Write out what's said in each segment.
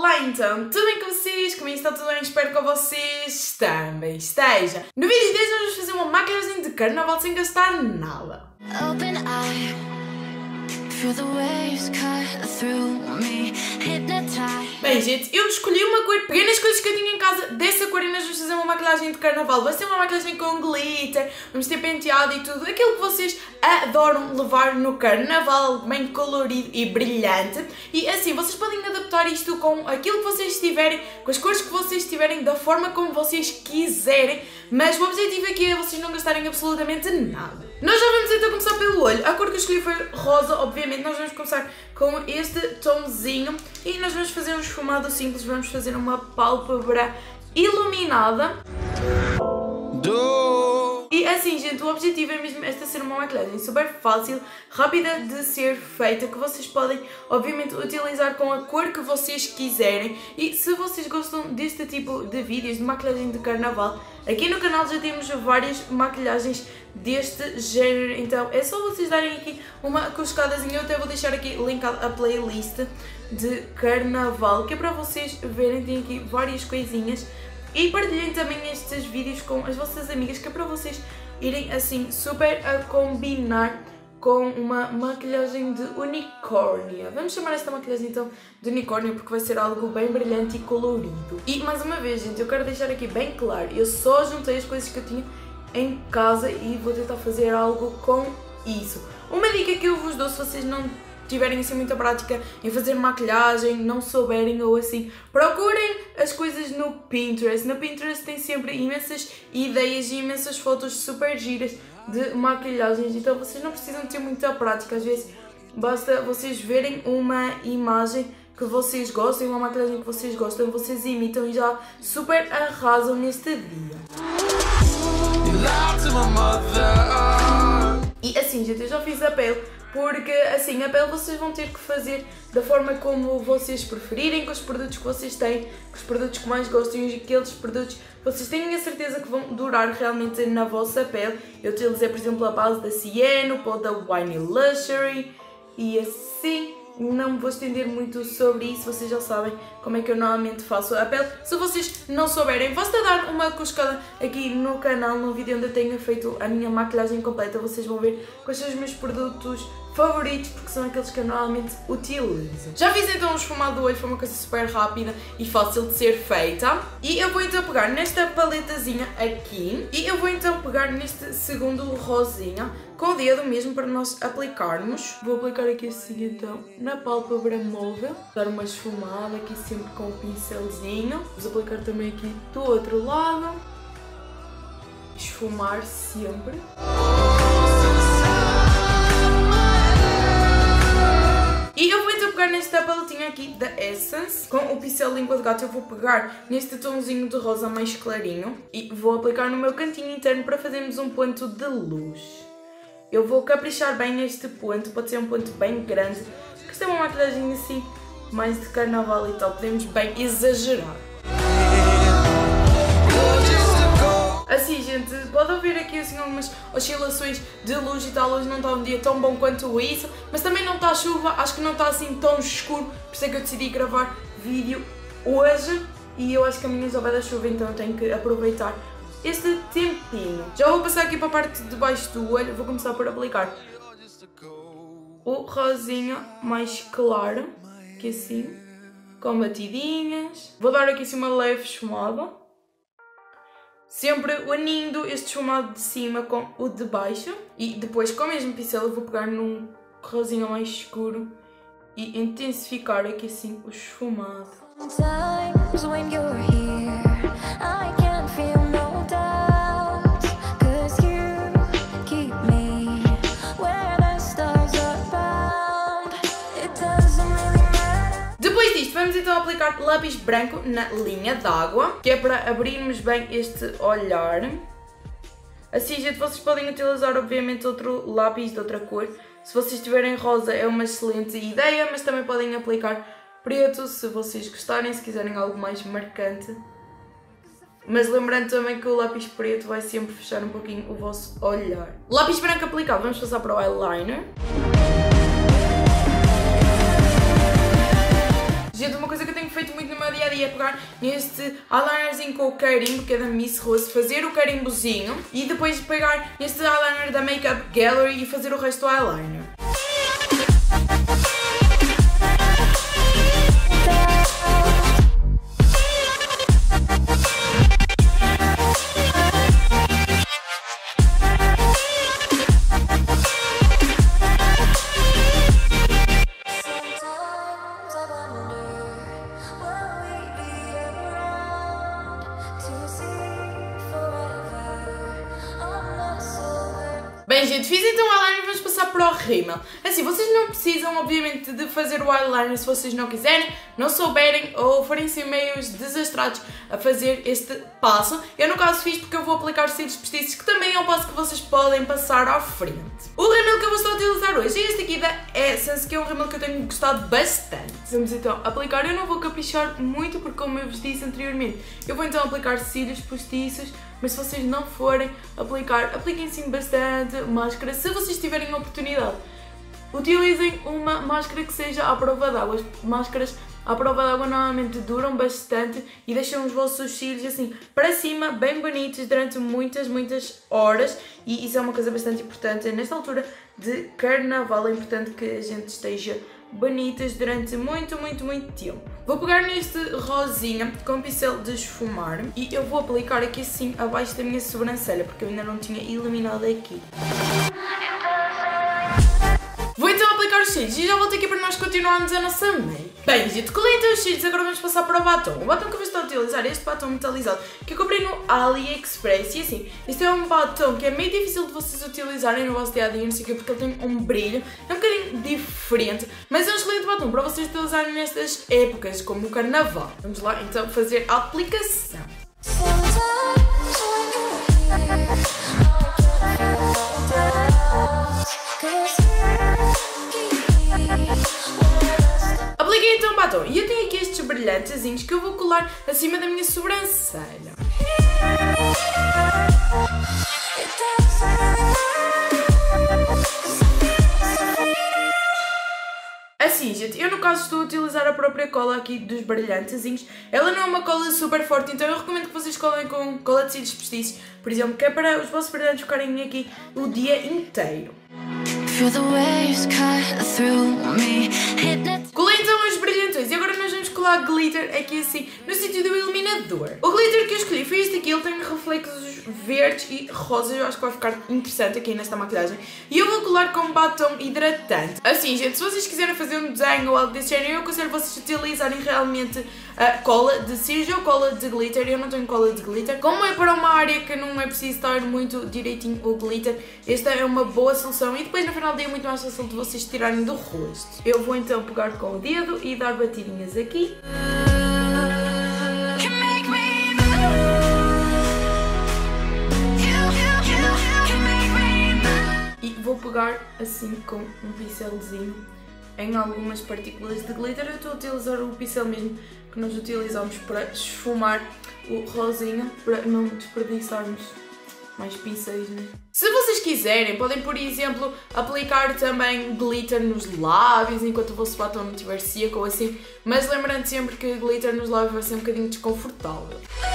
Olá então, tudo bem com vocês? Comigo está tudo bem? Espero que com vocês também esteja. No vídeo de hoje vamos fazer uma maquilhagem de carnaval sem gastar nada. Open eye, feel the waves cut through me, hypnotized. Bem gente, eu escolhi uma cor, peguei nas coisas que eu tinha em casa dessa cor e nós vamos fazer uma maquilhagem de carnaval. Vai ser uma maquilhagem com glitter, vamos ter penteado e tudo, aquilo que vocês adoram levar no carnaval, bem colorido e brilhante. E assim, vocês podem adaptar isto com aquilo que vocês tiverem, com as cores que vocês tiverem, da forma como vocês quiserem, mas o objetivo aqui é vocês não gastarem absolutamente nada. Nós já vamos então começar pelo olho. A cor que eu escolhi foi rosa, obviamente. Nós vamos começar com este tomzinho e nós vamos fazer um esfumado simples, vamos fazer uma pálpebra iluminada. E assim, gente, o objetivo é mesmo esta ser uma maquilhagem super fácil, rápida de ser feita, que vocês podem, obviamente, utilizar com a cor que vocês quiserem. E se vocês gostam deste tipo de vídeos de maquilhagem de carnaval, aqui no canal já temos várias maquilhagens deste género, então é só vocês darem aqui uma cuscadazinha. Eu até vou deixar aqui linkado a playlist de carnaval, que é para vocês verem, tem aqui várias coisinhas. E partilhem também estes vídeos com as vossas amigas, que é para vocês irem assim super a combinar com uma maquilhagem de unicórnio. Vamos chamar esta maquilhagem então de unicórnio porque vai ser algo bem brilhante e colorido. E mais uma vez, gente, eu quero deixar aqui bem claro, eu só juntei as coisas que eu tinha em casa e vou tentar fazer algo com isso. Uma dica que eu vos dou, se vocês não tiverem assim muita prática em fazer maquilhagem, não souberem ou assim, procurem as coisas no Pinterest. No Pinterest tem sempre imensas ideias e imensas fotos super giras de maquilhagens, então vocês não precisam ter muita prática, às vezes basta vocês verem uma imagem que vocês gostem, uma maquilhagem que vocês gostam, vocês imitam e já super arrasam neste dia. E assim, gente, eu já fiz a pele, porque assim, a pele vocês vão ter que fazer da forma como vocês preferirem, com os produtos que vocês têm, com os produtos que mais gostam e aqueles produtos que vocês têm a certeza que vão durar realmente na vossa pele. Eu utilizei, por exemplo, a base da Cieno, o pó da Wine Luxury e assim. Não vou estender muito sobre isso, vocês já sabem como é que eu normalmente faço a pele. Se vocês não souberem, basta dar uma cuscada aqui no canal, no vídeo onde eu tenho feito a minha maquilhagem completa. Vocês vão ver quais são os meus produtos favoritos, porque são aqueles que eu normalmente utilizo. Já fiz então o esfumado do olho, foi uma coisa super rápida e fácil de ser feita. E eu vou então pegar nesta paletazinha aqui e eu vou então pegar neste segundo rosinha com o dedo mesmo para nós aplicarmos. Vou aplicar aqui assim então na pálpebra móvel, dar uma esfumada aqui sempre com o pincelzinho. Vamos aplicar também aqui do outro lado, esfumar sempre. E eu vou então pegar nesta paletinha aqui da Essence, com o pincel língua de gato. Eu vou pegar neste tomzinho de rosa mais clarinho e vou aplicar no meu cantinho interno para fazermos um ponto de luz. Eu vou caprichar bem este ponto, pode ser um ponto bem grande, porque isto é uma maquilhagem assim, mais de carnaval e tal, podemos bem exagerar. Assim, gente, pode ouvir aqui assim algumas oscilações de luz e tal. Hoje não está um dia tão bom quanto isso, mas também não está chuva, acho que não está assim tão escuro, por isso é que eu decidi gravar vídeo hoje e eu acho que amanhã já vai dar chuva, então eu tenho que aproveitar este tempinho. Já vou passar aqui para a parte de baixo do olho, vou começar por aplicar o rosinha mais claro, que assim, com batidinhas. Vou dar aqui assim uma leve esfumada. Sempre unindo este esfumado de cima com o de baixo. E depois com o mesmo pincel eu vou pegar num rosinha mais escuro e intensificar aqui assim o esfumado. Vamos então aplicar lápis branco na linha d'água, que é para abrirmos bem este olhar. Assim, gente, vocês podem utilizar obviamente outro lápis de outra cor. Se vocês tiverem rosa é uma excelente ideia, mas também podem aplicar preto se vocês gostarem, se quiserem algo mais marcante. Mas lembrando também que o lápis preto vai sempre fechar um pouquinho o vosso olhar. Lápis branco aplicado, vamos passar para o eyeliner. Gente, uma coisa que eu tenho feito muito no meu dia a dia é pegar neste eyelinerzinho com o carimbo, que é da Miss Rose, fazer o carimbozinho e depois pegar neste eyeliner da Makeup Gallery e fazer o resto do eyeliner. Bem, gente, fiz então o eyeliner e vamos passar para o rímel. Assim, vocês não precisam, obviamente, de fazer o eyeliner se vocês não quiserem, não souberem ou forem assim meio desastrados a fazer este passo. Eu, no caso, fiz porque eu vou aplicar cílios postiços, que também é um passo que vocês podem passar à frente. O rímel que eu vou estar a utilizar hoje é este aqui da Essence, que é um rímel que eu tenho gostado bastante. Vamos então aplicar. Eu não vou caprichar muito porque, como eu vos disse anteriormente, eu vou então aplicar cílios postiços. Mas se vocês não forem aplicar, apliquem sim bastante máscara. Se vocês tiverem a oportunidade, utilizem uma máscara que seja à prova d'água. As máscaras à prova d'água normalmente duram bastante e deixam os vossos cílios assim para cima, bem bonitos durante muitas horas. E isso é uma coisa bastante importante. Nesta altura de carnaval é importante que a gente esteja bonitas durante muito tempo. Vou pegar neste rosinha com um pincel de esfumar e eu vou aplicar aqui assim abaixo da minha sobrancelha, porque eu ainda não tinha iluminado aqui. Vou então aplicar os cílios e já volto aqui para nós continuarmos a nossa make. Bem, gente, colei então os cílios, agora vamos passar para o batom. O batom que eu vou estar a utilizar é este batom metalizado que eu comprei no AliExpress. E assim, este é um batom que é meio difícil de vocês utilizarem no vosso dia a dia, não sei o quê, porque ele tem um brilho, é um bocadinho diferente, mas é um excelente batom para vocês utilizarem nestas épocas, como o carnaval. Vamos lá então fazer a aplicação. Apliquei então o batom e eu tenho aqui estes brilhantezinhos que eu vou colar acima da minha sobrancelha. Assim, gente, eu no caso estou a utilizar a própria cola aqui dos brilhantezinhos. Ela não é uma cola super forte, então eu recomendo que vocês colem com cola de cílios postiços, por exemplo, que é para os vossos brilhantes ficarem aqui o dia inteiro. Colei então os brilhantões e agora nós vamos colar glitter aqui assim no sítio do iluminador. O glitter que eu escolhi foi este aqui, ele tem reflexos verdes e rosas, eu acho que vai ficar interessante aqui nesta maquilhagem. E eu vou colar com batom hidratante. Assim, gente, se vocês quiserem fazer um desenho ou algo desse género, eu aconselho vocês a utilizarem realmente a cola de cílios ou cola de glitter. Eu não tenho cola de glitter. Como é para uma área que não é preciso estar muito direitinho o glitter, esta é uma boa solução e depois no final do dia é muito mais fácil de vocês tirarem do rosto. Eu vou então pegar com o dedo e dar batidinhas aqui. E vou pegar assim com um pincelzinho em algumas partículas de glitter. Eu estou a utilizar o pincel mesmo que nós utilizamos para esfumar o rosinha, para não desperdiçarmos mais pincéis, né? Se vocês quiserem, podem, por exemplo, aplicar também glitter nos lábios enquanto o vosso batom não estiver seco ou assim, mas lembrando sempre que glitter nos lábios vai ser um bocadinho desconfortável.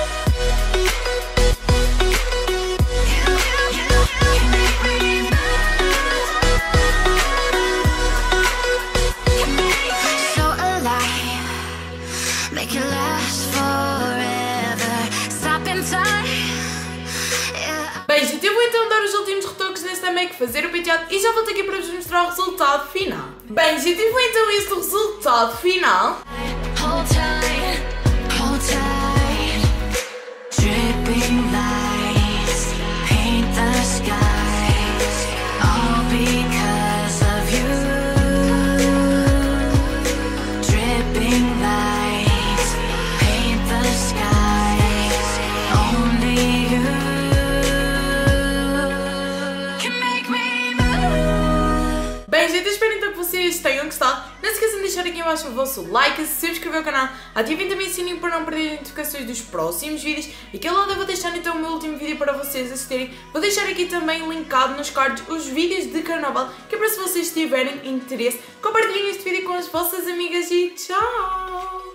Bem, gente, eu vou então dar os últimos retoques nesta make, fazer o penteado e já volto aqui para vos mostrar o resultado final. Bem, gente, e foi então este o resultado final. Bem, gente, eu espero então que vocês tenham gostado. Não se esqueçam de deixar aqui em baixo o vosso like, se subscrever ao canal, ativem também o sininho para não perder as notificações dos próximos vídeos e que lá eu vou deixar então o meu último vídeo para vocês assistirem. Vou deixar aqui também linkado nos cards os vídeos de carnaval, que é para se vocês tiverem interesse, compartilhem este vídeo com as vossas amigas e tchau!